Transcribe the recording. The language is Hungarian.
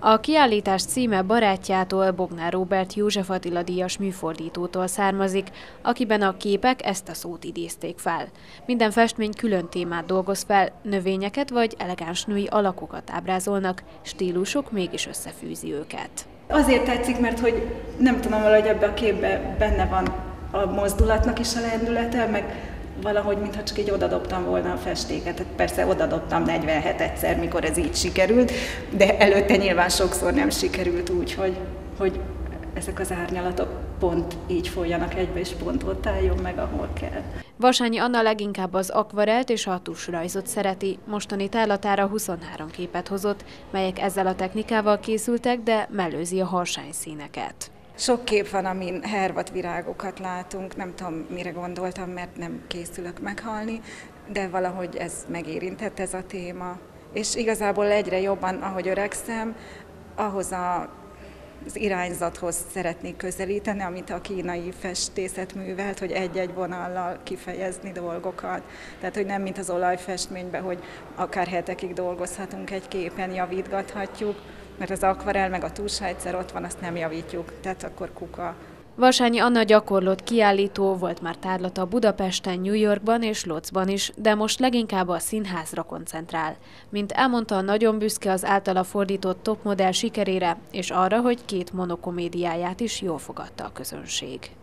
A kiállítás címe barátjától, Bognár Róbert József Attila díjas műfordítótól származik, akiben a képek ezt a szót idézték fel. Minden festmény külön témát dolgoz fel, növényeket vagy elegáns női alakokat ábrázolnak, stílusuk mégis összefűzi őket. Azért tetszik, mert hogy nem tudom, valahogy ebben a képben benne van a mozdulatnak is a lendülete, meg valahogy, mintha csak így odadobtam volna a festéket. Tehát persze odadobtam 47-szer, mikor ez így sikerült, de előtte nyilván sokszor nem sikerült úgy, hogy ezek az árnyalatok pont így folyjanak egybe, és pont ott álljon meg, ahol kell. Vasányi Anna leginkább az akvarelt és a tusrajzot szereti. Mostani tárlatára 23 képet hozott, melyek ezzel a technikával készültek, de mellőzi a harsányszíneket. Sok kép van, amin hervat virágokat látunk, nem tudom, mire gondoltam, mert nem készülök meghalni, de valahogy ez megérintett ez a téma. És igazából egyre jobban, ahogy öregszem, ahhoz az irányzathoz szeretnék közelíteni, amit a kínai festészet művelt, hogy egy-egy vonallal kifejezni dolgokat. Tehát, hogy nem mint az olajfestményben, hogy akár hetekig dolgozhatunk egy képen, javítgathatjuk, mert az akvarell meg a tus, ha egyszer ott van, azt nem javítjuk, tehát akkor kuka. Vasányi Anna gyakorlott kiállító, volt már tárlata Budapesten, New Yorkban és Lodzban is, de most leginkább a színházra koncentrál. Mint elmondta, nagyon büszke az általa fordított topmodell sikerére, és arra, hogy 2 monokomédiáját is jól fogadta a közönség.